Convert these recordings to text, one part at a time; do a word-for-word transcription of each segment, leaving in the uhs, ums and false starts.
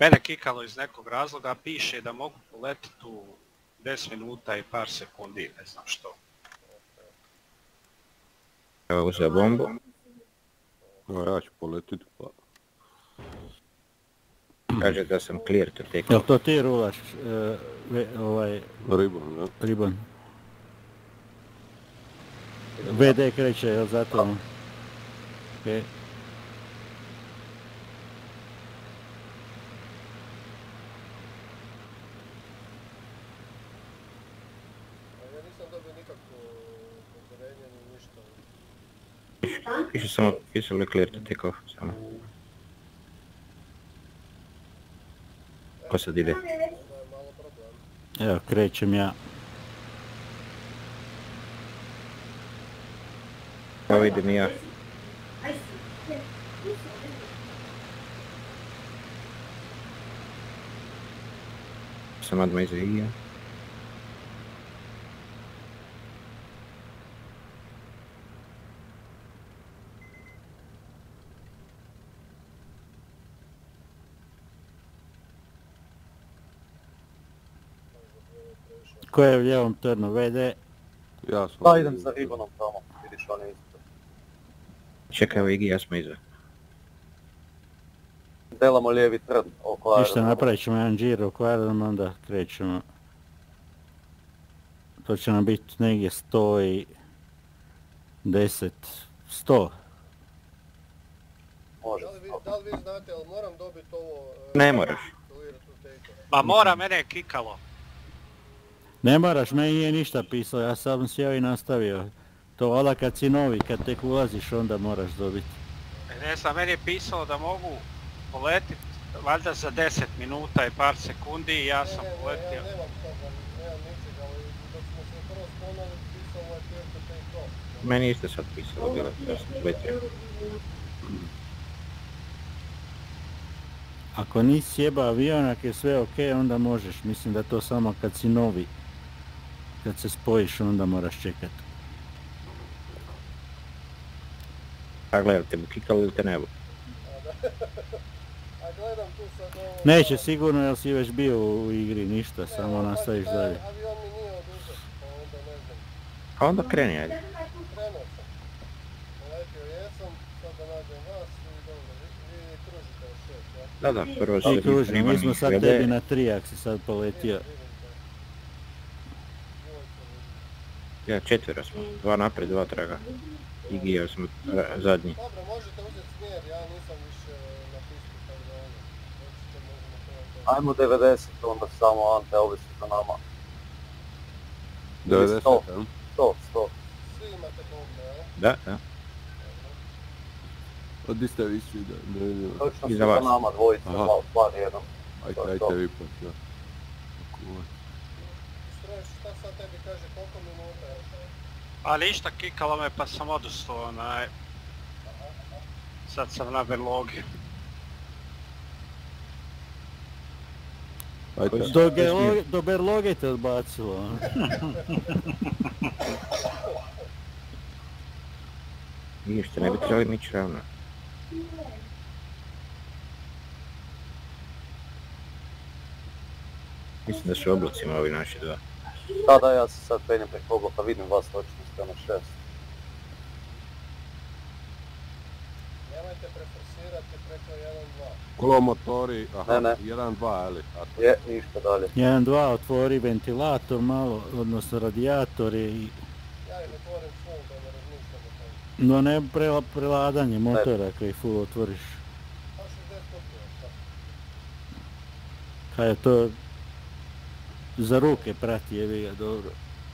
Mene kikalo iz nekog razloga, piše da mogu poletiti u deset minuta i par sekundi, ne znam što. Evo uzeo bombu. No, ja ću poletiti pa... Kaže da sam clear to take Jel off. to ti rulaš, uh, ve, ovaj... Ribon, ja? Ribon. V D kreće, jel zato? Okej. Okay. Piše samo, piše li clear to take off, samo. Ko sad ide? Evo, krećem ja. Evo idem i ja. Sam odmah iza Igija. Ko je u lijevom trnu, V D? Ja sam... Da, idem za ribonom tamo, vidiš on je isto. Čekaj, evo Igija, ja smo iza. Delamo lijevi trn oko aerodroma. Ništa, napravit ćemo jedan džir oko aerodroma, onda krećemo. To će nam biti negdje sto i deset, sto. Može. Da li vi, da li vi znate, ali moram dobiti ovo... Ne moraš. Ma mora, mene je kikalo. Ne moraš, meni nije ništa pisalo, ja sam sjeo i nastavio. To valjda kad si novi, kad tek ulaziš, onda moraš dobiti. Ne znam, meni je pisalo da mogu poletiti valjda za deset minuta i par sekundi i ja sam poletio. Ne, ne, ja nemam toga, nemam ničega, ali dok smo se prvo sponali, pisalo je clear to take off. Meni isto sad pisalo bilo, ja sam letio. Ako nisi sjeba avion, ako je sve ok, onda možeš. Mislim da to samo kad si novi. Kad se spojiš, onda moraš čekati. A gledaj, te bu kikalo ili te ne bu? A gledam tu sad ovo... Neće sigurno, jer si već bio u igri, ništa, samo nastaviš dalje. Avion mi nije oduzet, pa onda ne znam. A onda kreni, ajde. Krenuo sam. Poletio jesam, sad da nađem vas i dobro, vi, vi kružite u šest, ja? Da, da, prvo I si kružimo, mi smo sad tebi na tri, ako si sad poletio. Ja, četvero smo, dva napred, dva traga. Igija smo zadnji. Dobro, možete uzeti smjer, ja nisam više na pistu, tako da ono, hoćete možemo krenuti. Ajmo devedeset, onda samo Ante ovisi za nama. devedeset, sto. jel? sto, sto. Svi imate bombe, jel? Da, da. A di ste vi svi da ne vidim? Točno Iza su za vas. nama dvojica, Aha. dva, dva jednom. Ajde, To je ajde to. vi pa, ja. Ako- Strojiš, šta sad tebi kaže, koliko minuta je? Ali išta kikalo me pa sam odustao, onaj... Sad sam na Berlogi. Ajde, Do, Gerlo- do Berloge te odbacilo. Ništa, ne bi trebali nići ravno. Mislim da su u oblacima ovi naši dva. Da, da, ja se sad penjem preko oblaka, vidim vas točno, ste na šest. Nemojte preforsirati preko jedan dva. kolo motori, aha, Ne, ne. jedan, dva, ali, a to... Je, ništa dalje. jedan dva otvori ventilator malo, odnosno radijator i... Ja im otvorim full da ne razmišljam o tom. No ne prela, preladanje motora ako ih full otvoriš. Pa šezdeset stupnjeva, šta? Kaj je to... Za ruke prati, jebi ga, dobro.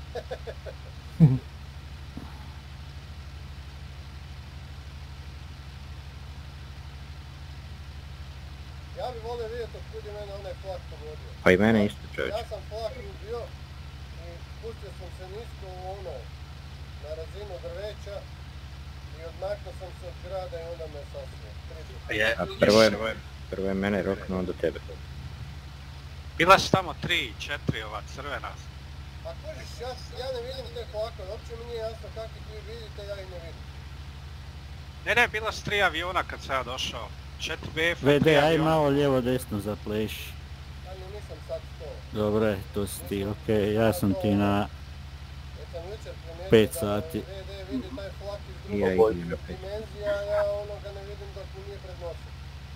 Ja bi volio vidjeti od kud je mene onaj flak pogodio. Pa i mene isto, čovječ. Ja sam flak ubio i spustio sam se nisko u ono, na razinu drveća i odmaknuo sam se od grada i onda me sasvio. Je, A prvo je, prvo je mene roknuo, onda tebe. bila su tamo tri, četiri ova crvena. A kužiš, ja, ja ne vidim te flakove, uopće mi nije jasno kakvi vi vidite, ja ih ne vidim. Ne, ne, bila su tri aviona kad sam ja došao. četiri B F. V D, aj malo lijevo desno zapleši. Ali nisam sad to. Dobro je, to si ti, okej, ja sam ti na Jer sam jučer primijetio pet da sati. V D vidi taj flak iz I ja drugog idem na pet. dimenzija, a ja onoga ne vidim dok mi nije pred nosom.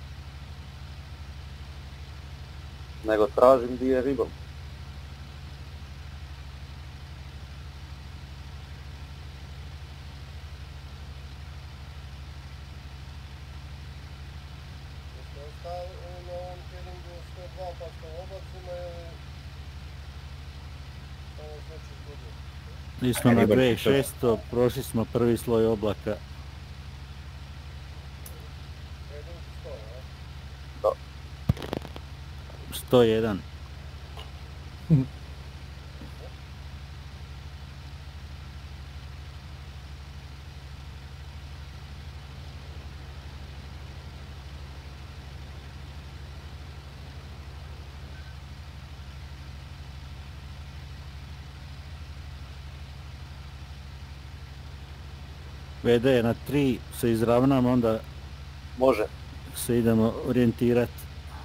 Nego tražim di je ribom. Jeste ostali na ovom headingu sto dva pa što u oblacima ili što vam se već izgudio? Mi smo na Ribar dvije će tisuće šesto, prošli smo prvi sloj oblaka. Heading sto, a? sto jedan. V D na tri se izravnamo, onda Može. se idemo orijentirati.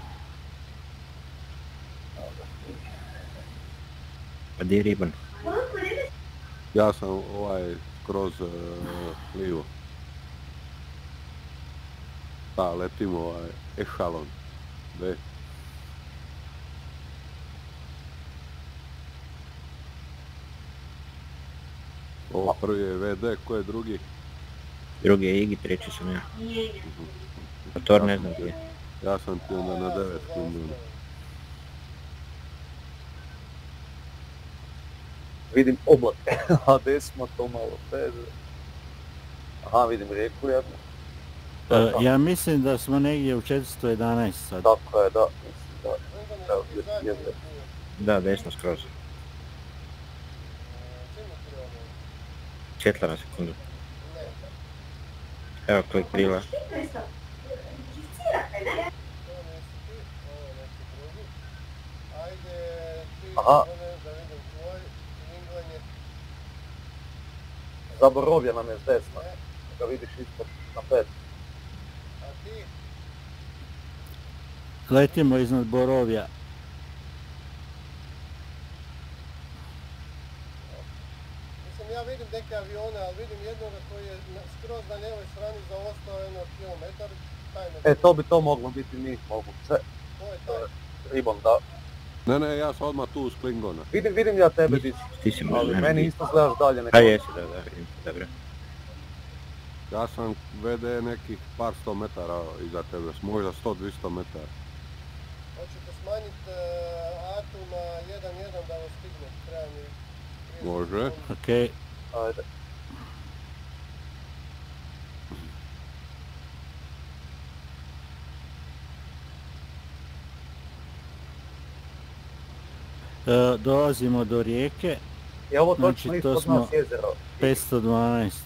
Pa di je riban? Ja sam ovaj kroz uh, livo. Da, letim ovaj ešalon. B. Ovo prvi je V D, ko je drugi? Drugi je Igi, treći sam ja. Motor ne znam gdje je. Ja sam ti onda na devet kunduna. Vidim oblake, a desno to malo teže. Aha, vidim rijeku jednu. E, ja mislim da smo negdje u četiristo jedanaest sad. Tako je, da, mislim da. Onda Evo, neki zadnji jedno. je bio. Da, desno skroz. Čim je trebalo? Četla na sekundu. Ne. Evo klik krila. To nisi ti, ovo je neki drugi. Ajde ti, Aha. da ne- da vidim tvoj vinglanje. Zaborovja nam je s desna. Ga vidiš ispod na pet. A ti? Letimo iznad Borovja. Mislim, ja vidim neke avione, ali vidim jednoga koji je na- skroz na lijevoj strani zaostao jedno kilometar. Taj me E, to bi to moglo biti mi, moguće. To je taj. Ribom, da. Ne, ne, ja sam odmah tu uz Klingona. Vidim, vidim ja tebe, di si. Ti si možda Ali mene meni vidi. isto gledaš dalje neko. A jesi, da, da, vidim. Dobro. Ja sam V D nekih par sto metara iza tebe, možda sto do dvjesto metara. Hoćete smanjiti uh, atu na jedan jedan da vas stigne. Treba mi trideset Može. sekundi. Okej. Ajde. E, dolazimo do rijeke, Je ovo Znači, točno to ispod smo- nas jezero? petsto dvanaest.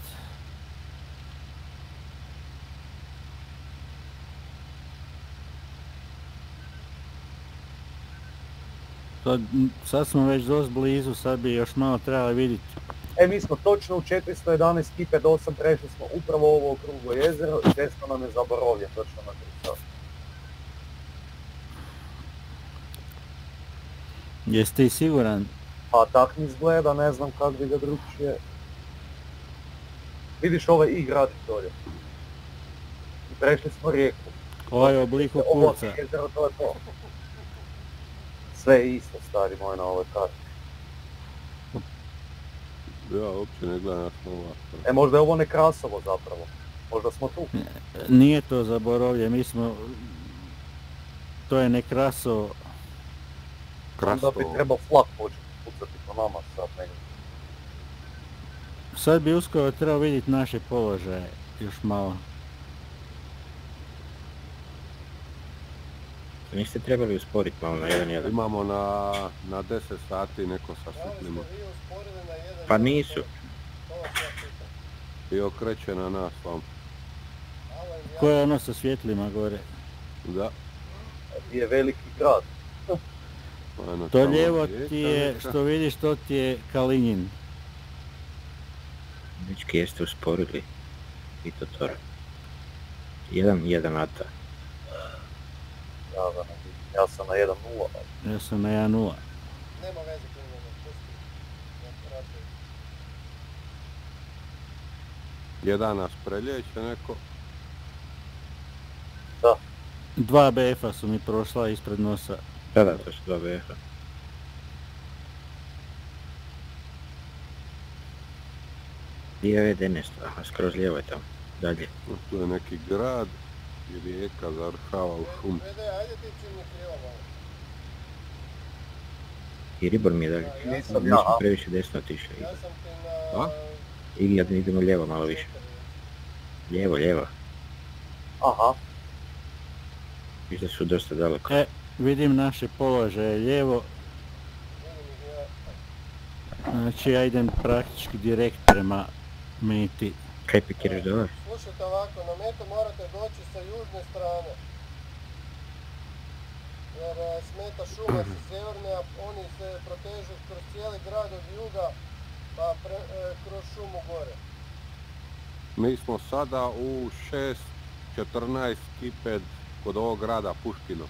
To, m, sad smo već dosta blizu, sad bi još malo trebali vidjeti. E, mi smo točno u četiristo jedanaest kiped osam, prešli smo upravo ovo okruglo jezero i desno nam je Zaborovje, točno na tri. Jesi ti siguran? Pa tak mi izgleda, ne znam kako bi ga drugčije. Vidiš ovaj i grad dolje. I prešli smo rijeku. Ovaj oblik Ovo kurca. je jezero, to je to. Sve je isto, stari moj, na ovoj karti. Ja uopće ne gledam, ja sam ovako. E, možda je ovo Nekrasovo zapravo. Možda smo tu. Nije to Zaborovje, mi smo... To je Nekrasovo. Onda bi Krastovo. trebao flak početi pucati po nama sad negdje. Sad bi uskoro trebao vidjeti naše položaje, još malo. Niste trebali usporiti malo na jedan jedan. Imamo na, na deset sati neko sa Da li ste svjetlima vi usporili na jedan Pa jedan? nisu. To vas ja pitam. i okreće na nas vam. Alo, ja- Ko je ono sa svjetlima gore? Da. Gdje je veliki grad. Ono, To tamo lijevo rijeka ti je, neka. što vidiš, to ti je Kalinjin. Dečki jeste usporili. I to to. Jedan, jedan ata. Ja ga ne vidim. Ja sam na jedan nula. Ja sam na jedan nula. Nema veze klinjeno, pusti. Ja ratujem. Jedan nas preljeće neko. Dva B F-a su mi prošla ispred nosa. Da, da, to su dva B F-a. Gdje je V D nešto? Aha, skroz lijevo je tamo. Dalje. Tu je neki grad i rijeka završava u šumi. Vede, ajde ti ciljni krivo malo. I Ribor mi je dalje. Ja Nisam sam, Mi ja, smo a? previše desno otišli. ja sam ti na... A? I ja idemo lijevo malo više. Lijevo, lijevo. Aha, Viš da su dosta daleko. E, vidim naše položaje lijevo, Vidim ih ja. znači ja idem praktički direkt prema meti. Kaj pikiraš dole? Slušajte ovako, na metu morate doći sa južne strane. Jer e, smeta šuma sa sjeverne, a oni se protežu kroz cijeli grad od juga, pa pre, e, kroz šumu gore. Mi smo sada u šest četrnaest Kiped kod ovog grada Puškino.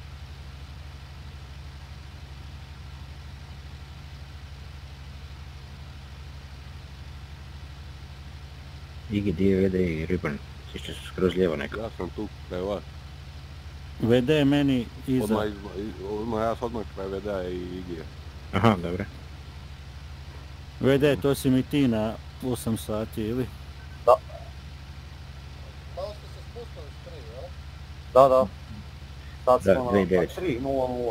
Igi, gdje je V D i Ribor? Svišće su skroz lijevo neko. Ja sam tu kraj vas. V D je meni iza. Odmah, izma, odmah, ja sam odmah kraj V D-a i Igije. Aha, dobro. V D, to si mi ti na osam sati ili? Malo ste se spustili s tri, jel? da, da. Sad Da, smo na dvije devet. tri nula nula.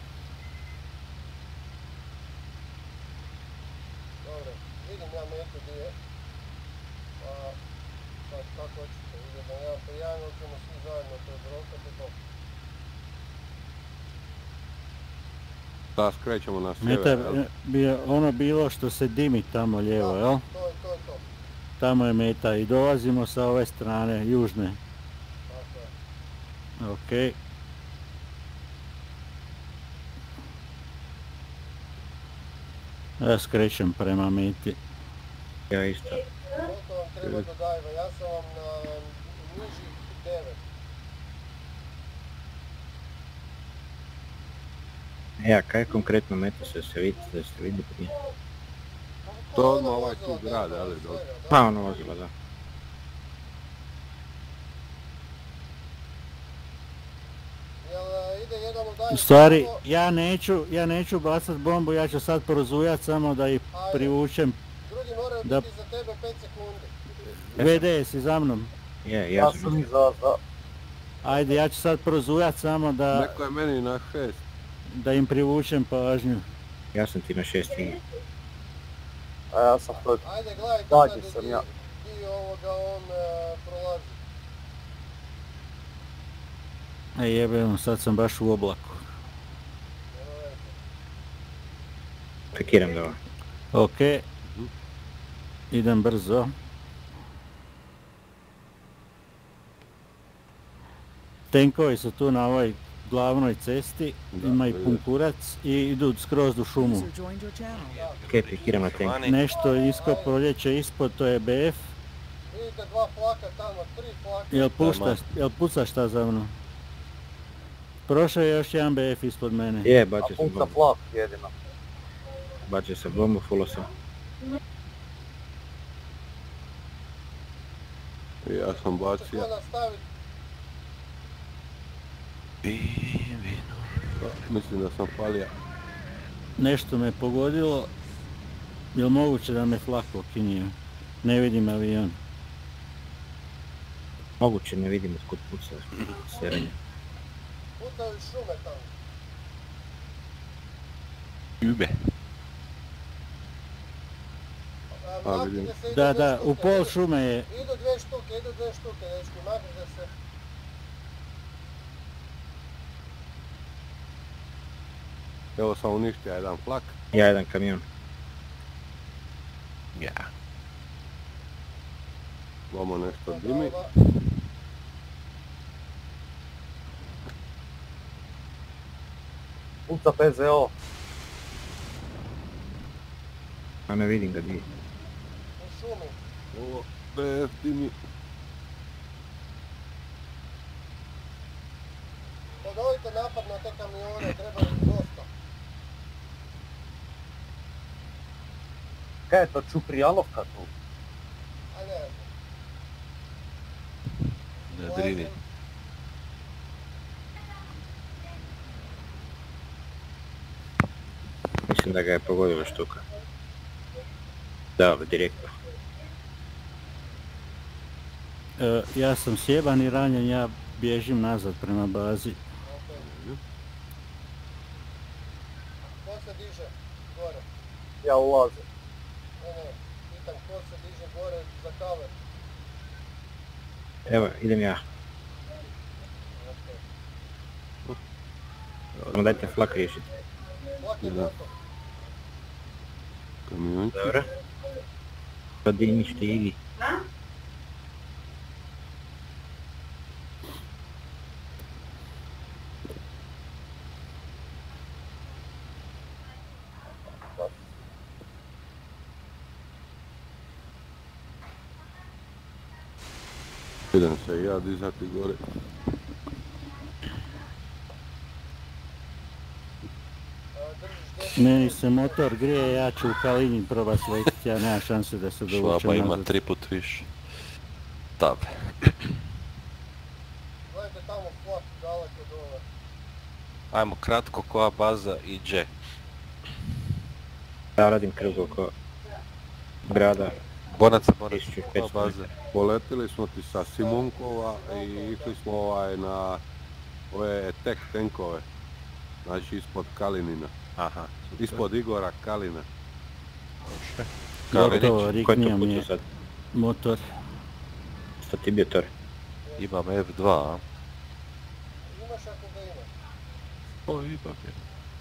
Dobro, vidim ja metu gdje je. Pa, sad kako hoćete, idemo jedan po jedan, ili ćemo svi zajedno to odrokati to. Sada skrećemo na Meta sjever, jel? bi je ono bilo što se dimi tamo lijevo, jel? To je to, je to. Tamo je meta i dolazimo sa ove strane, južne. Tako je. Ok. Ja skrećem prema meti. Ja isto. Koliko vam treba do dajva? Ja sam vam na nižih devet. Ja, kaj konkretno meta se se vidi, da se vidi prije? To je ono odmah ovaj vozilo tu grad, tamo ali iz dobro. svega, da. Pa ono vozilo, da. Jel e, ide jedan u dajv? U stvari, tako? ja neću, ja neću bacat bombu, ja ću sad porozujat samo da ih Ajde. privučem. Drugi moraju Da. biti za tebe pet sekundi. Ja V D, si za mnom. Je, ja Ja sam sam isto. iza, da. Ajde, ja ću sad porozujat samo da, Neko je meni na šest. da im privučem pažnju. Ja sam ti na šest Igi. A ja sam to... Ajde, gledajte Zadnji sad sam di, ja. di ovoga on e, prolazi. E jebem, sad sam baš u oblaku. Nema veze. Pikiram dole. Ok. Idem brzo. Tenkovi su tu na ovoj glavnoj cesti, Da, ima i vidiš. pun kurac i idu skroz u šumu. User joined your channel. Ok, pikiram na tank. Nešto isko proljeće ispod, to je B F. Vidite dva flaka tamo, tri flaka. Jel pušta, jel puca šta za mnom? Prošao je još jedan B F ispod mene. Je, A bacio sam puca bombu. flak jedino. Bacio sam bombu, fullo sam. Ja sam Ko bacio. nastaviti? Mislim da sam palio. Nešto me pogodilo. Jel moguće da me flak okinio? Ne vidim avion. Moguće ne vidim otkud puca serenje. Pucaju iz šume tamo. Ube. A, A, maknite vidim. se, idu Da, dvije da, u štuke, pol idu- šume je. Idu dvije štuke, idu dvije štuke, dečki, maknite se. Evo sam uništio jedan flak. Ja jedan kamion. Vamo nešto Pa, dimi. da, Puca P Z O. A ne vidim ga di. u šumi. Ovo B F dimi. Pod ovim te kamione, treba ih dosta. Kaj je to, Čuprijanovka tu? A ne znam. Na Drini. Mislim da ga je pogodila štuka. Da, direktno. E, ja sam sjeban i ranjen, ja bježim nazad prema bazi. Ko se diže gore? Ja ulazim. Ne, ne, pitam ko se diže gore za kaver. Evo, idem ja. Samo dajte flak riješiti. Vlak je Da. gotov. Kamionci. Dobro. Pa di ništa Igi. Idem se i ja dizati gore. A, držiš desno. Meni se motor grije, ja ću u Kalini probat sletiti, ja nema šanse da se dovučem Švaba ima nazad. tri put više. Tabe. Gledajte tamo flak daleko dole. Ajmo kratko, koja baza i gdje. Ja radim krug oko grada. Bonaca, Bonaca, tisuću koja petsto baza. Poletili smo ti sa Simonkova i išli smo ovaj na ove tek tenkove. Znači ispod Kalinina. Aha, super. Ispod Igora Kalina. Kalinić, Gotovo, Ko je riknio to mi putu je sad? motor. Što ti bio Tor? imam F dva, a? Imaš ako ga imaš. O, imam je.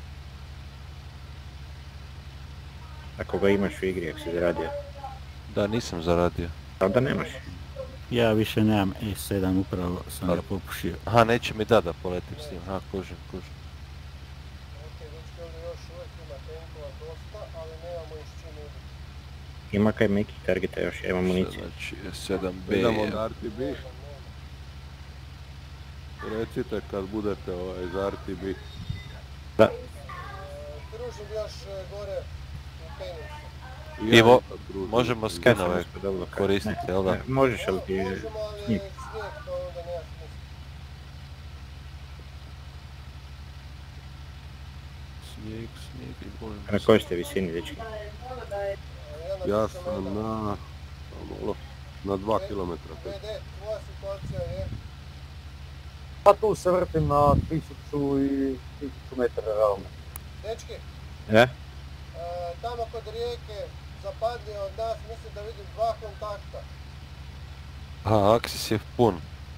Ako ga imaš u igri, ako si zaradio. Da, nisam zaradio. Onda nemaš. Ja više nemam E sedam, upravo sam ga popušio. Aha, neće mi da da poletim s njim. Aha, kužim, kužim. Ok, dečki, ovdje još uvijek ima tenkova dosta, ali nemamo ih s čim ubiti. Ima kaj mekih targeta još, ja imam municiju. Znači, sedam B. Idemo na R T B. Recite kad budete ovaj za R T B. Da, E, Kružim još e, gore u Penjinsu. I Ivo, isto družim. možemo kad sam skenove uspodobilo kaj. koristiti, jel da? Ne, možeš, ali ti Možemo, ali je snijeg. snijeg, pa onda nema smisla. Snijeg, snijeg i bojim Na se. kojoj ste visini, dečki? E, Ja na sam tisuću metara. na, samo malo, na dva kilometra. B D, tvoja situacija je? Pa tu se vrtim na tisuću i tisuću metara ravno. Dečki, Da? e, tamo kod rijeke, zapadnije od nas, mislim da vidim dva kontakta. Aha, aksis je pun.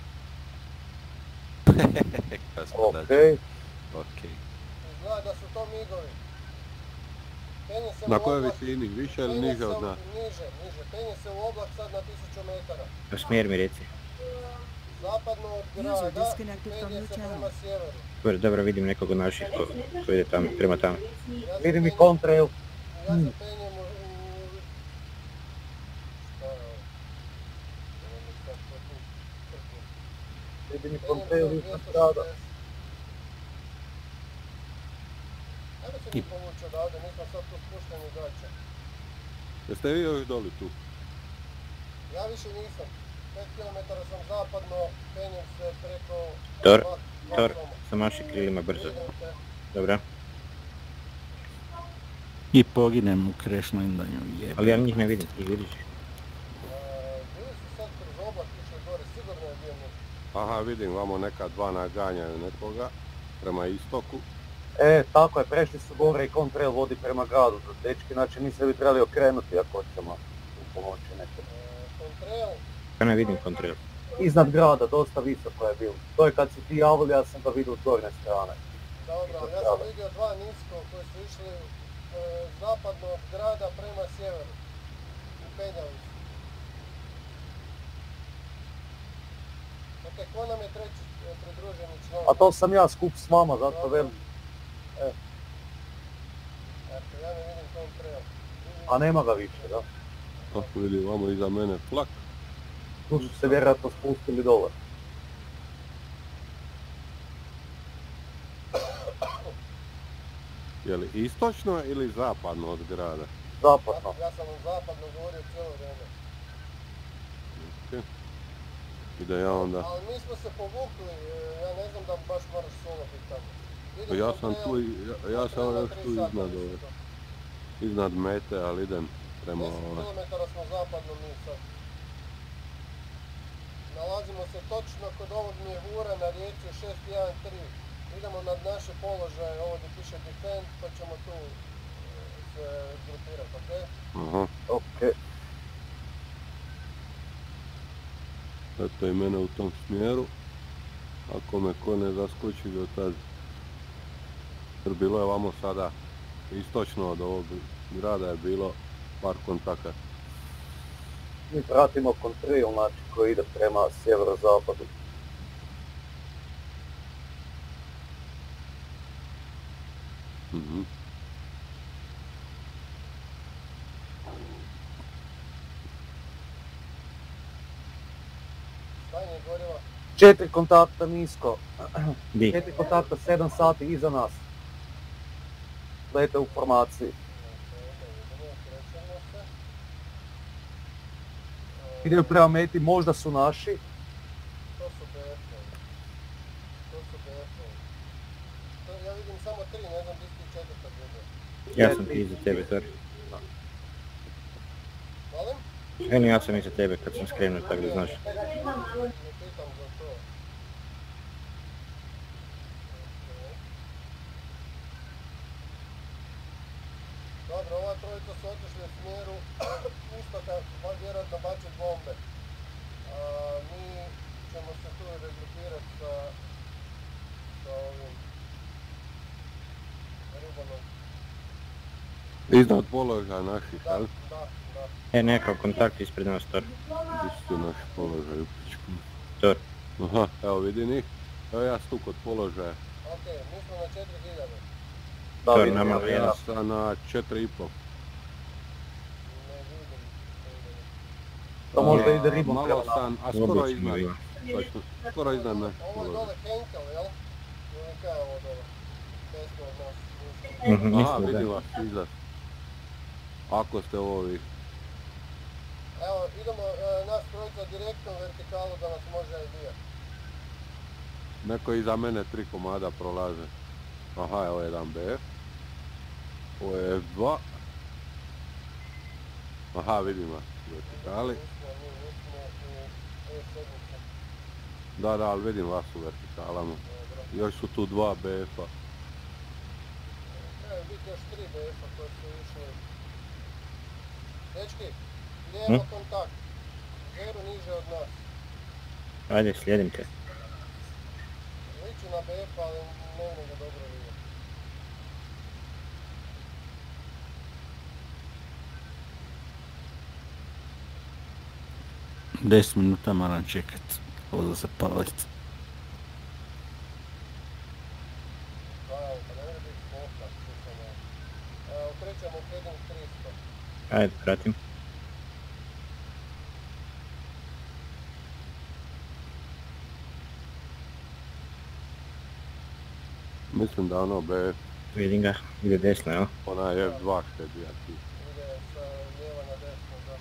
Kaj smo Ok, dađe. Okej. Zna da su to migovi. Penje se Na u kojoj oblak- visini? Više ili penje niže se od u- nas? Niže, niže. Penje se u oblak sad na tisuću metara. Pa smjer mi reci. Zapadno od User grada, disconnected from penje your se channel. prema sjeveru. Dobro, dobro, vidim nekog od naših ko, ko ide tamo, prema tamo. Ja se vidim i penjem- kontrail. Ja Hmm. se penjem u... u- Šta je ovo? Evo mi sad to tu crknu. Vidim i Penjem se kontrail u iznad dvjesto grada. šezdeset. Ajde se mi povući odavde, nismo sad tu spušteni gaće. Jeste vi još doli tu? Ja više nisam. pet kilometara sam zapadno, penjem se preko... Tor, dva- dva Tor, kiloma. sa maši krilima brzo. Vidim te. Dobro. I poginem u crash landanju, jebe. Ali ja njih ne vidim, ti vidiš. E, Bili su sad kroz oblak išli gore, sigurno je bio neki. Aha, vidim, vamo neka dva naganjaju nekoga prema istoku. E, tako je, prešli su gore i kontrail vodi prema gradu. Dečki, znači mi se bi trebali okrenuti ako hoćemo u pomoći nekom. E, Kontrail, Ja ne vidim kontrol. Iznad grada, dosta visoko je bilo. To je kad si ti javili, ja sam ga vidio s gornje strane. dobro, ali ja sam vidio dva nisko koji su išli e, zapadno od grada prema sjeveru. I penjali su. Ok, ko nam je treći e, pridruženi član? A to sam ja skup s vama, zato velim. Eto, ja ne vidim kontrail. A nema ga više, da. Oh, vidim, vamo iza mene flak. Tu su se vjerojatno spustili dole. Je li istočno ili zapadno od grada? Zapadno. Ja sam u zapadno govorio cijelo vrijeme. Ok. I da ja onda... Ali mi smo se povukli, e, ja ne znam da baš moraš solo biti tamo. Pa Idem ja do sam trail- tu, i- ja, ja sam traila još tri tu sata, iznad mislim ove, to. iznad mete, ali idem prema deset ove. kilometara smo zapadno mi sad. Nalazimo se točno kod ovog mjehura na rijeci šest jedan tri. Idemo nad naše položaje, ovo gdje piše defend, pa ćemo tu e, se grupirati, ok? Aha, Ok. eto i mene u tom smjeru. Ako me ko ne zaskoči do tad. Jer bilo je vamo sada istočno od ovog grada je bilo par kontakata. Mi pratimo kontrail, znači koji ide prema sjeverozapadu. Mhm. Stanje goriva. Četiri kontakta nisko. Di? Četiri kontakta sedam sati iza nas. Lete u formaciji. Idemo, krećemo se. Idemo prema meti, možda su naši. To su B F-ovi. To su B F-ovi. To- Ja vidim samo tri, ne znam di si ti četvrta vidio. Ja sam ti iza tebe, Tori. Molim? Eni, ja sam iza tebe kad sam skrenuo, tako da znaš. Ne pitam za to. Dobro, ova trojica su otišli u smjeru istoka, pa vjerojatno baciti bombe. A, mi ćemo se tu regrupirati sa, sa ovim ribanom. Iznad položaja naših, Da, ali? da, da. E, nekakav kontakt ispred nas, Tori. Gdje su tu naši položaj u pičku? Tori. Aha, evo vidim ih. Evo ja tu kod položaja. Ok, mi smo na četiri hiljade. Da, To vidim nama ja, je Ja ja. sam na četiri i pol. Ne vidim. To možda A, ide ribom malo prema nama. sam, a skoro Obično iznad. ima. Točno, skoro iznad naših Ovo je položaja. dole Henkel, jel? Ili kaj je ovo dole? Desno od nas. Mhm, Aha, mislim vidim da. vas iza. Ako ste ovi. Evo, idemo e, nas trojica direktno u vertikalu da nas može idija. Neko iza mene tri komada prolaze. Aha, evo jedan B F. Ovo je F dva. Aha, vidim vas u vertikali. Nismo, mi nismo u E sedam. Da, da, ali vidim vas u vertikalama. Dobro. Još su tu dva B F-a. Trebaju biti još tri B F-a koji su išli. Dečki, lijevo kontakt. Zeru niže od nas. Ajde, slijedim te. Liči na B F, ali ne mogu ga dobro vidjeti. Deset minuta moram čekat. Ovo da se palit. Pa evo, pa ne može biti smoka. Evo, okrećemo u heading tristo. Ajde, pratim. Mislim da ono B F, Vidim ga, ide desno, jel? onaj F dva što je bija ti. Ide sa lijeva na desno, da.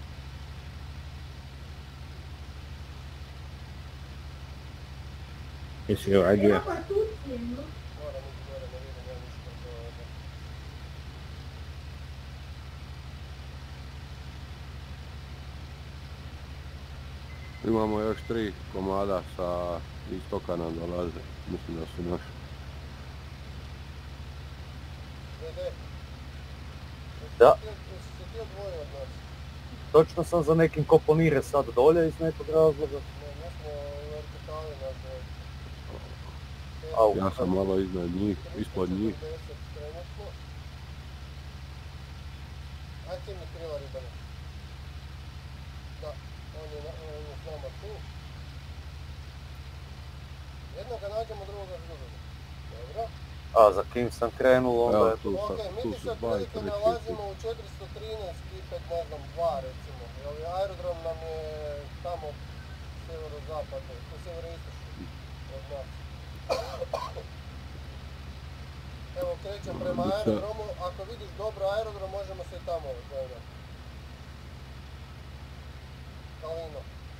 Jesi ga ajde. Moram ići gore, ne vidim ja ništa to ovdje. Imamo još tri komada sa istoka nam dolaze. Mislim da su naši. D D. Da. Jesi se ti odvojio od nas? Točno sam za nekim koponire sad dolje iz nekog razloga. Ne, mi smo u vertikali na dvojici. Au. Ja sam malo iznad njih, ispod njih. tristo četrdeset trenutno. Aj ti mi krila ribana. Da, on je, na, on je s nama tu. Jednoga nađemo, drugoga žurimo. Dobro. A za kim sam krenuo, onda Evo je tu, Ok, sa, mi tu ti se su dva i otprilike treći. nalazimo u četiristo trinaest kipet, ne znam, dva recimo. Jer aerodrom nam je tamo sjeverozapadno, to sjeveroistočno od nas. Evo krećem prema aerodromu, ako vidiš dobro aerodrom možemo se i tamo gledati. Kalino.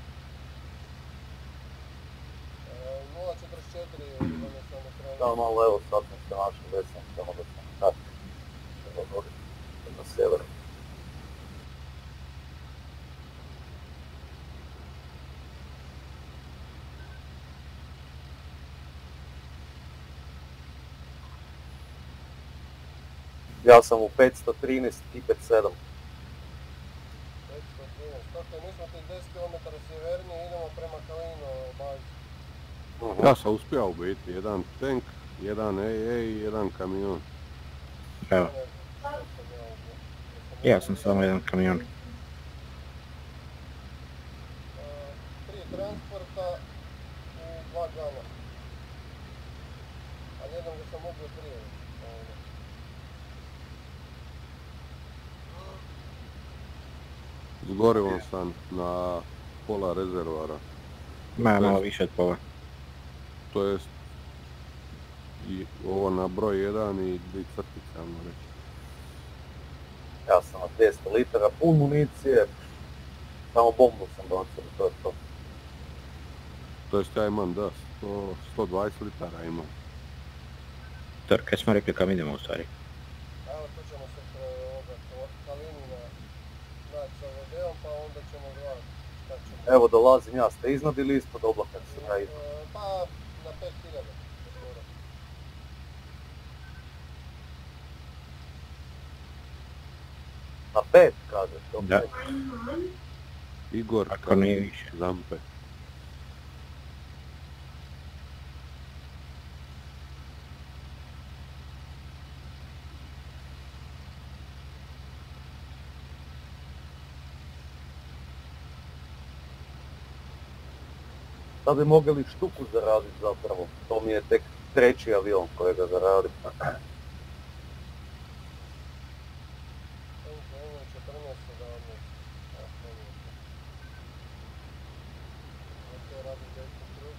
E, nula četrdeset četiri je vam je samo krenuo. Da, malo evo sad sam se našao, već sam samo da sam kratko. Na sjeveru. Ja sam u petsto trinaest i pet sedam. petsto trinaest, tako mi smo tih deset kilometara sjevernije, idemo prema Kalino bazi. Ja sam uspio u biti, jedan tank, jedan A A i jedan kamion. Evo, ja sam samo jedan kamion. Tri transporta u dva gana. A jednom ga sam mogao prije. S gorivom sam na pola rezervoara. Ma, malo više od pola. To jest i ovo na broj jedan i dvije crtice, ajmo reći. Ja sam na dvjesto litara pun municije. Samo bombu sam bacio, to je to. To jest ja imam, da, sto, sto dvadeset litara imam. Tor, kaj smo rekli kam idemo u stvari? Evo tu ćemo se pre ovoga Kalinina naći sa V D-om pa onda ćemo gledati šta ćemo. Evo dolazim ja, ste iznad ili ispod oblaka se ja iznad? E, Pa na pet hiljada. skoro. Na pet, kaže. To Da. pet. Igor, Ako nije više. Zampe. Sad bi mogli štuku zaraditi zapravo. To mi je tek treći avion kojega zaradim. četrnaest sedamnaest. Ok, radim desni krug.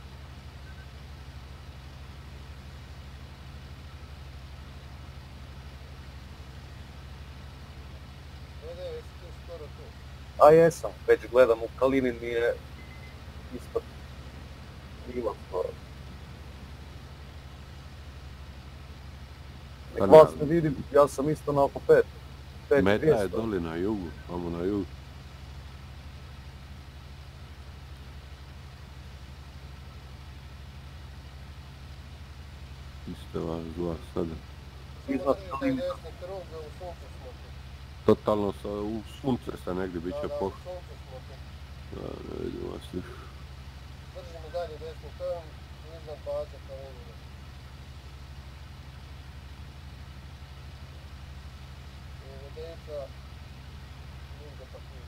Vede, jesi ti skoro tu? A jesam, već gledam u Kalinin mi je ispod krila skoro. Pa Nek ne, vas ali- ne vidim, ja sam isto na oko pet. pet Meta je dvjesto. doli na jugu, tamo na jugu. Iste vas dva sada. Iznad Taj Kalina. desni krug, u suncu smo tu. Totalno sa, u sunce se negdje bit Da, će da, u poh... suncu smo tu. Da, ne vidim vas više. Drži mi dalje desni turn, iznad baze Kalinina. I vedejica, nigdje pa tu.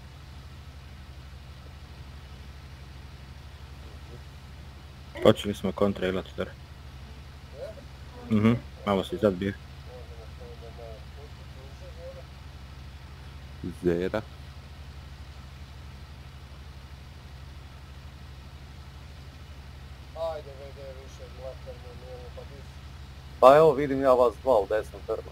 Počeli smo kontrailat, Tor. Je? Mhm, malo si sad bio. Možemo se onda malo spustiti uže gore. Zera. Ajde V D više glakarno, nijemo pa dis. Pa evo vidim ja vas dva u desnom trnu.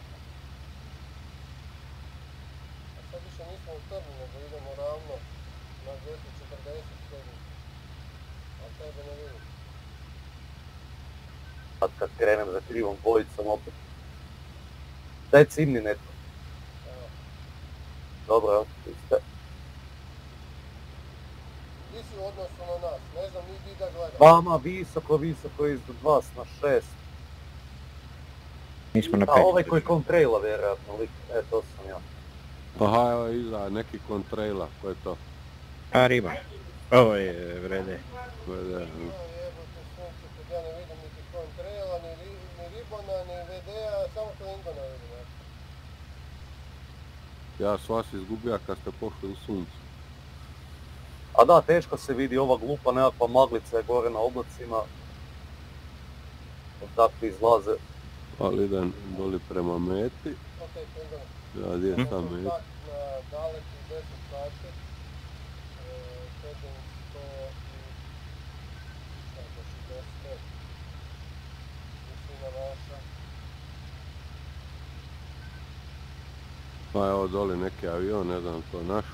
A sad više nismo u trnu, nego idemo ravno na dvjesto četrdeset sedam. A tebe ne vidim. Sad kad krenem za krivom bojicom opet. Daj cimni netko. Evo. Dobro, evo, vi ste. Ti si u odnosu na nas, ne znam ni di da gledam. Vama visoko, visoko iznad vas na šest. Mi smo na A pet. ovaj koji kontraila vjerojatno, lik. E, to sam ja. Pa ha, evo iza neki kontraila, ko je to? A, riba. Ovo je vrede. Vede, A jebote sunce, kad ja ne vidim niti kontraila, ni, ri- ni ribona, ni V D-a, samo Klingona vidim. Ja. ja sam vas izgubio kad ste pošli u suncu. A da, teško se vidi ova glupa nekakva maglica je gore na oblacima. Odakle izlaze. Ali idem doli prema meti. Ok, Klingona. Ja, gdje je ta meta? Kontakt na daleki deset sati. E, heading sto i... Kako, šezdeset pet. Visina naša. Pa evo doli neki avion, ne znam, to je naš.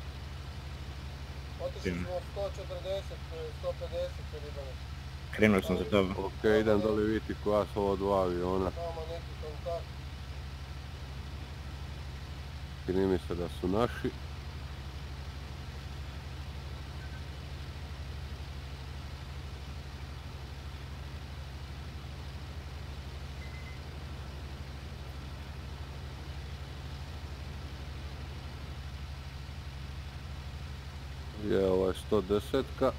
Otišli smo sto četrdeset, sto pedeset Ribane. Krenuo sam za tobom. Ok, idem doli vidjeti koja su ovo dva aviona. Tamo neki kontakt. Čini mi se da su naši. Je ovaj sto desetka.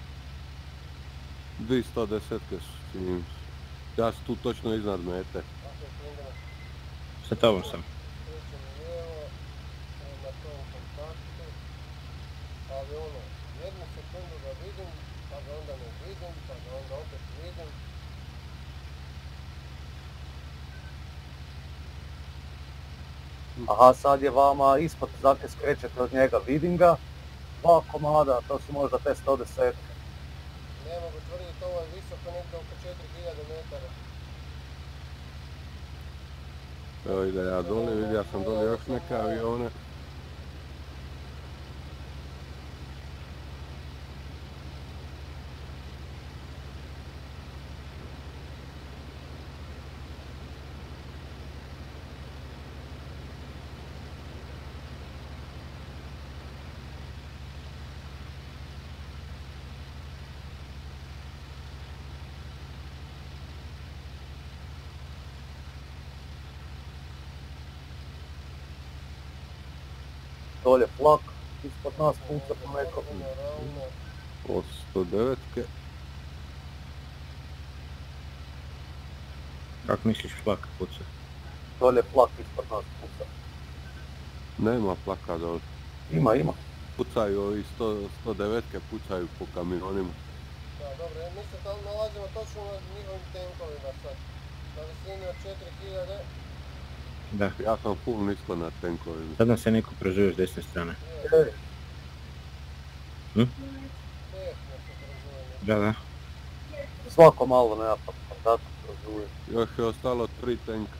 Dvi sto desetke su, čini mi se. Ja sam tu točno iznad mete. Ako je Klingana, Sa tobom sam. krećemo lijevo, na tom kontaktu. Ali ono, jednu sekundu ga vidim, pa ga onda ne vidim, pa ga onda opet vidim. Aha, sad je vama ispod, zakaj skrećete od njega, vidim ga. Dva komada, to su možda te sto deset. Ne mogu tvrditi, ovo je visoko negdje oko četiri hiljade metara. Evo ide ja doli, vidio sam doli još neke avione. Dolje flak, ispod nas puca po nekom. Ravno, Od sto devetke. Kako misliš flak puca? Dolje flak ispod nas puca. Nema plaka doli. Ima, ima. Pucaju ovi sto devetke, pucaju po kamionima. da, dobro, mi se tamo nalazimo točno na njihovim tenkovima sad. Na visini od četiri hiljade. Da. Ja sam full nisko na tenkovima. Sad nam se neko prozuje s desne strane. Ej, Hm? Tehno se prezuje. Da, da. svako malo nema pa tako prozuje. Još je ostalo tri tenka.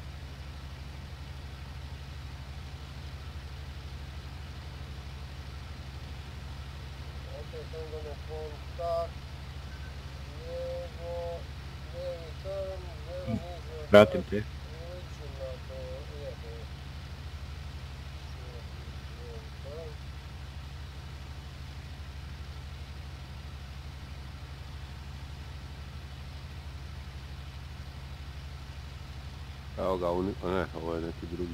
Ok, tengome kontakt. Lijevo, lijevi turn, zero niže. Pratim te. Uliču na to, lijevo. Lijevi turn. Evo ga, uni... a ne, ovo je neki drugi.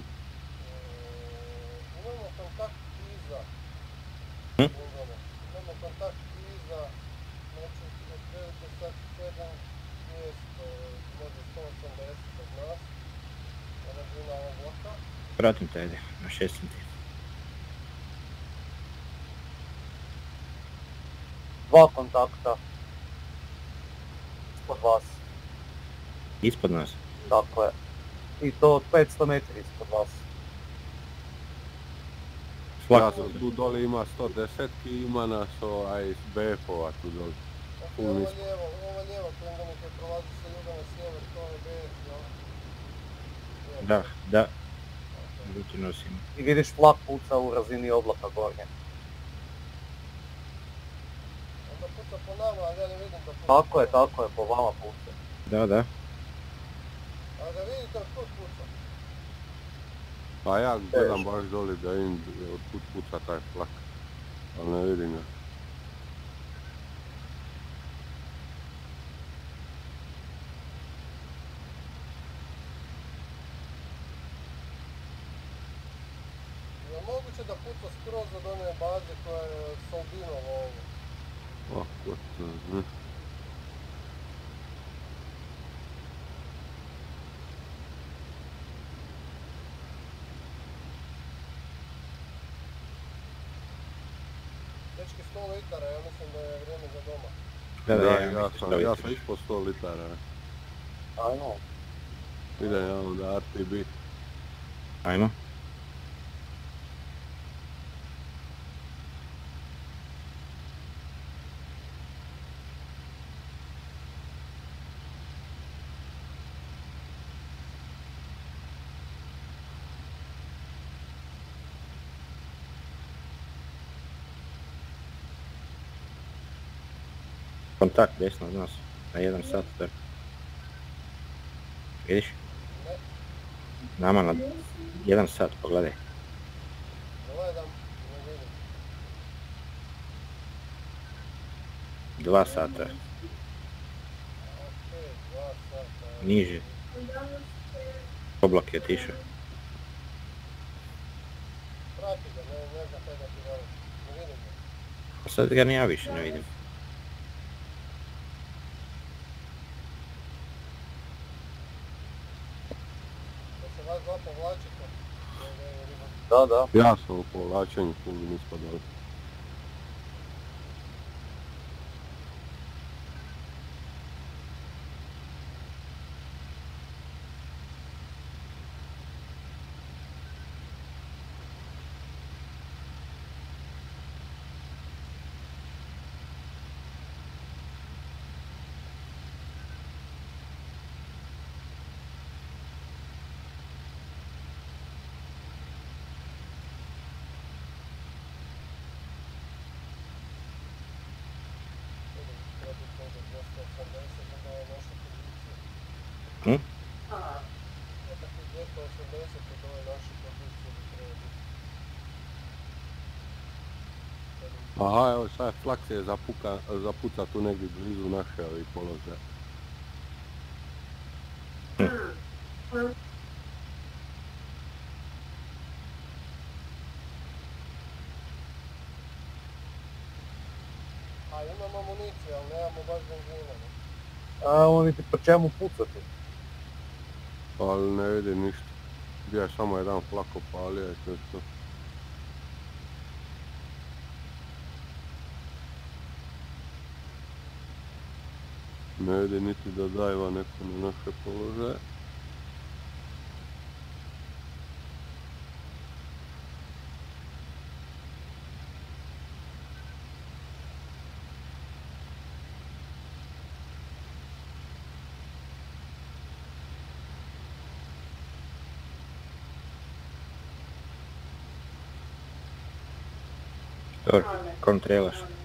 E, imamo kontakt iza. Hm? Tengome. Imamo kontakt iza. Znači, otprilike sad sedam dvjesto, možda sto osamdeset od nas. Razina oblaka. Pratim te, ajde. Na šest sam ti. Dva kontakta. Ispod vas, Ispod nas. tako je. I to petsto metri ispod vas. Ja Flak sam puca. tu doli ima sto desetki, ima nas ovaj B F-ova tu doli. Ok, Full ovo nisko. lijevo, ovo lijevo Klingone koji prolazi sa juga na sjever, to je B F, jel? Je. Da, da. Ruti nosimo. I vidiš flak puca u razini oblaka gornje. Onda puca po nama, ali ja ne vidim da puca. Tako je, tako je, po vama puca. Da, da. A ga vidite od kud puca? Pa ja gledam baš doli da vidim od kud puca taj flak. Ali ne vidim ga. Je li moguće da puca skroz od one baze koja je Solbinovo ovo? Ovako, to ne. Dečki sto litara, ja mislim da je vrijeme za doma. Da, da, Da, ja, ja mislim sam, da ja vidite. sam ispod sto litara. Ajmo. Idem ja onda R T B. Ajmo. Kontakt desno od nas, na jedan sat. Da. Vidiš? Nama na jedan sat, pogledaj. Gledam, ne vidim. Dva sata. Ok, dva sata. Niže. Oblak je otišao. Prati ga, ne, ne znam kaj da ti velim. Ne vidim ga. A sad ga ni ja više ne vidim. Da se vas dva povlačite. Da, da. Ja sam u povlačenju, tu mi nismo dali. Hm? Nekakvih dvjesto osamdeset od ove naše pozicije bi trebalo biti. Aha, evo sad flak se je zapuka, zapuca tu negdje blizu naše ovih položaja. A imamo amuniciju, ali nemamo baš benzina. Ne? A oni ti po čemu pucati? Ali ne vidim ništa. Bio je samo jedan flak opalio i to je to. Ne vidim niti da dajva neko na naše položaje. Dobro, kontrelaš. Znači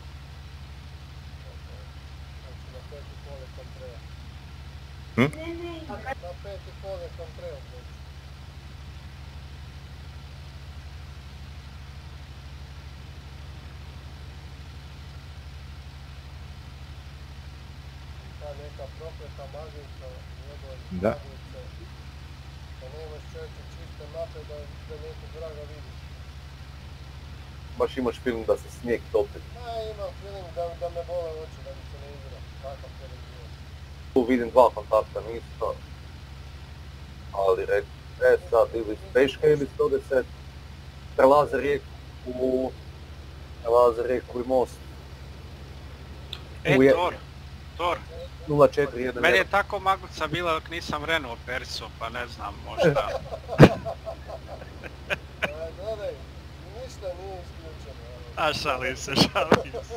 na pet i pol je kontreo. Hm? Na pet i pol je kontreo. Ta neka prokleta magica, njegove Da. magice. Da nemaš čovječe čiste mape da, da nekog vraga vidiš. Baš imaš film da se snijeg topi. A imam feeling da, da me bole oči, da mi se ne igra. Takav feeling imam. Tu vidim dva kontakta, nisu. Ali rek, e sad ili peška ili sto deset. Prelaze rijeku u... Prelaze rijeku i most. E, Uje- Tor, Tor, nula četiri jedan meni je jedan. tako maglica bila dok nisam Renault Perso, pa ne znam, možda. A, gledaj, ništa nije isključeno. evo. A šalim se, šalim se.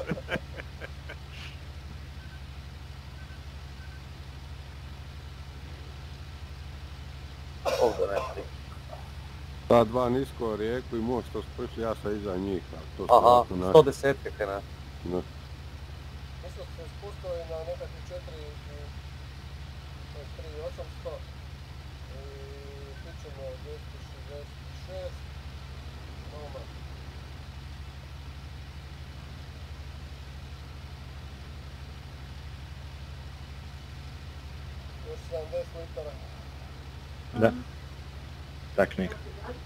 Ovdje nema. Ta dva nisko rijeku i most to spršli, ja sam iza njih, a to su Aha, vjerojatno naši. sto deset kaj ne. Da. Mi smo se spustili na nekakvih četiri i tri i osamsto i pićemo dvjesto šezdeset šest. Noma. Još sedamdeset litara. Da. Tak neka.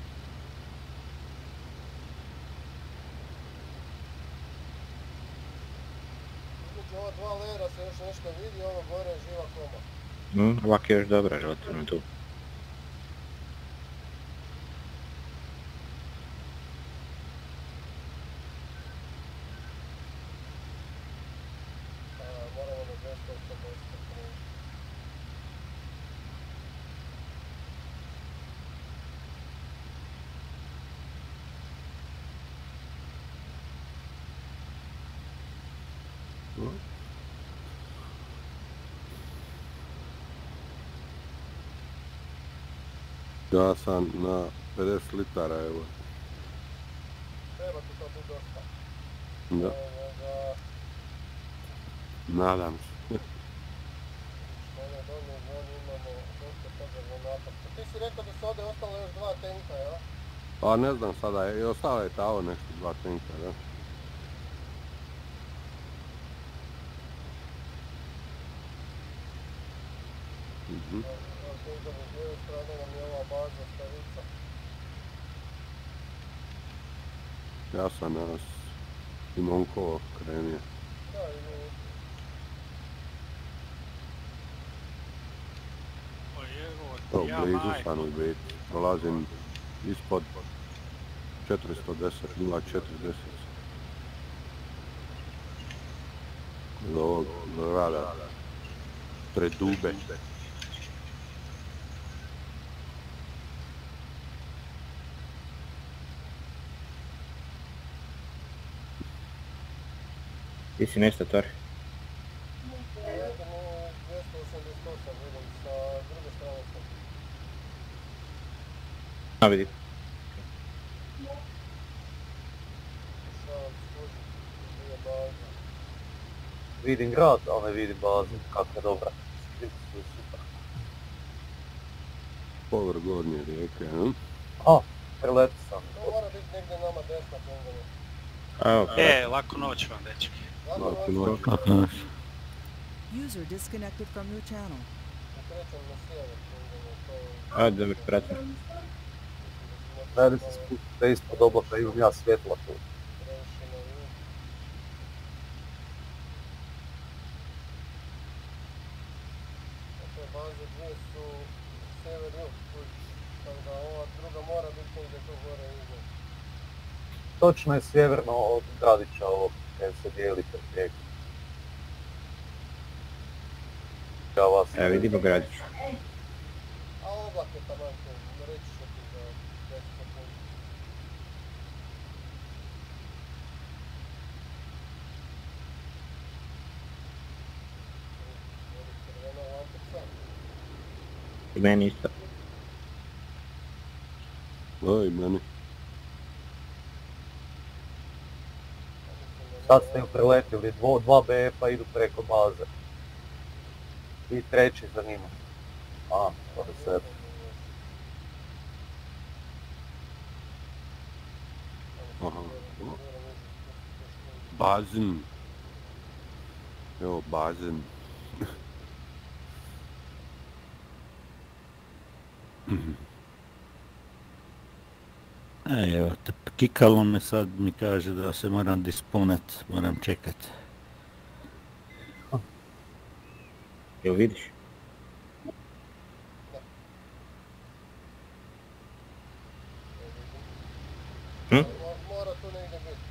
Između ova dva lera se još nešto vidi, ovo gore je živa koma. Mm, ovak je još dobra relativno tu. A, moramo do dvjesto osamdeset. Ja sam na pedeset litara, evo. Treba ti to biti dosta. Da. Ovoga, Nadam se. Što je donje zoni imamo dosta toga za napad. Ti si rekao da su ovdje ostalo još dva tenka, jel? A ne znam sada, i ostalo je tamo nešto dva tenka, da? Mhm. Evo tu idemo s lijeve strane nam je ova baza Starica. Ja sam nas Simonkovo krenio. Da, i mi. Pa evo, To ja blizu majko. sam u biti. Prolazim ispod četiristo deset, nula četrdeset. Kod ovog grada. Pred Dube. Ti si nešto, Tor? Ja idem u dvjesto osamdeset osam, vidim, sa druge strane sam. A vidi. Pokušavam skužiti dvije baze. Vidim grad, ali ne vidim bazu. Kako je dobra. Skripti su super. Povrh gornje rijeke, hm? A, preleti sam. To mora biti negdje nama desna pingana. A, ok. E, lako noć vam, dečki. Lako Lako noć, noć. Kako naš? User disconnected from your channel. krećem na sjever pingana, to je... Ajde da me pratim. Najde se spustite ispod oblaka, imam ja svjetla tu. Previše na jug. Dakle, baze dvije su sjever-jug, kužiš. Tako da ova druga mora biti negdje tu gore iznad. Točno je sjeverno od gradića ovog, gdje se dijeli pred rijekom. Ja vas Evo vidimo gradić. A oblak je taman tu, reći ću ti za deset sekundi. Vodi crvena lampica. I meni isto. Oj, meni. Sad ste ju preletili, dvo, dva B F-a idu preko baze. I treći za njima. A, to je sve. Aha. Bazen. Evo, bazen. E, evo te, kikalo me sad, mi kaže da se moram dispunat, moram čekat. Jel vidiš? Hm? Mora tu negdje biti.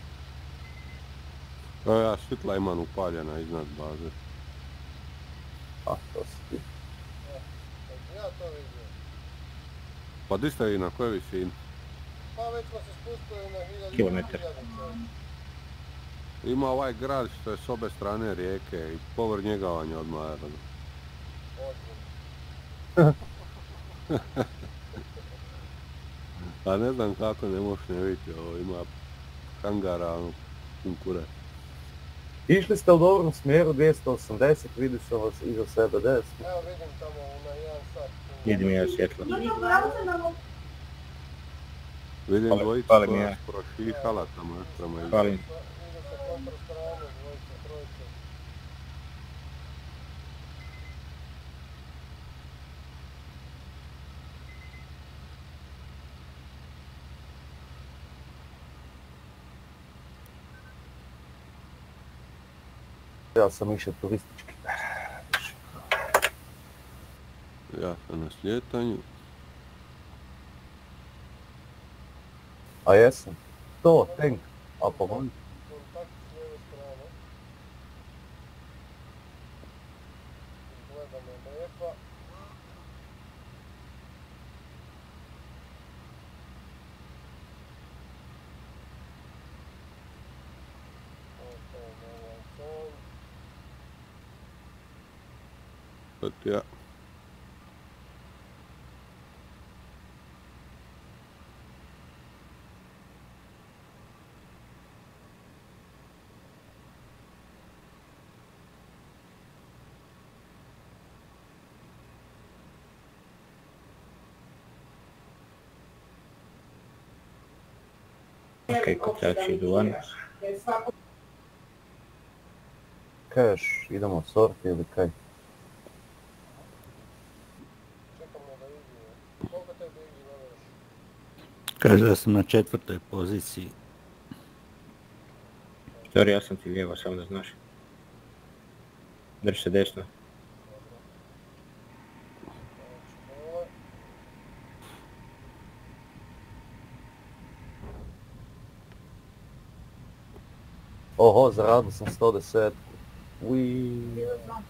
Evo ja svjetla imam upaljena iznad baze. A, to si ti. Ja to vidim. Pa di ste vi, na kojoj visini? Pa već smo se spustili na hiljadu. Kilometar. Ima ovaj grad što je s obe strane rijeke i povrh njega vam je odmah aerodrom. A ne znam kako ne možeš ne vidjeti, ovo ima hangara, ono, pun kurac. Išli ste u dobrom smjeru, dvjesto osamdeset, vidi se vas iza sebe desno. Evo vidim tamo na jedan sat. Vidim ja svjetlo. Vidim Fali- dvojicu fali mi koja ja. su prošihala tamo još prema iza. Hvalim. Ide sa kontra strane, dvojica, trojica. Ja sam išao turistički. Ja sam na slijetanju. A jesam. To, tank. A pomoći. Kontakt s lijeve strane. Gledamo B F-a. Ok, ovaj ton. To ti ja. Ok, kotači idu van. Kažeš, idemo sorti ili kaj? Čekamo da Igi. Koliko tebi Igi naveraš? Kaže da sam na četvrtoj poziciji. Sorry, ja sam ti lijevo, samo da znaš. Drži se desno. Oho, zaradil sam sto deset. Uiii.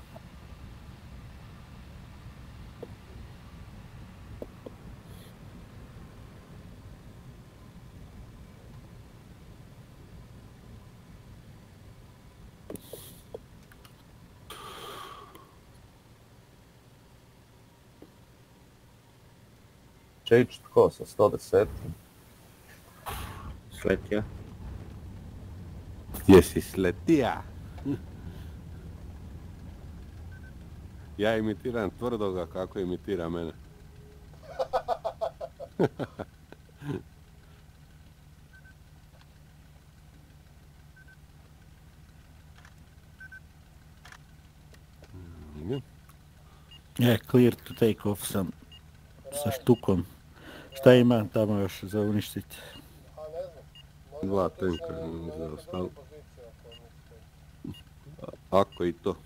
Čejić tko sa sto deset? Sletio. Jesi sletija? Ja imitiram tvrdoga kako imitira mene. Je, clear to take off sam sa štukom. Šta ima tamo još za uništiti? A ne znam. Dva tenka za ostalo. Pozicija, ako mislite. Ako i to.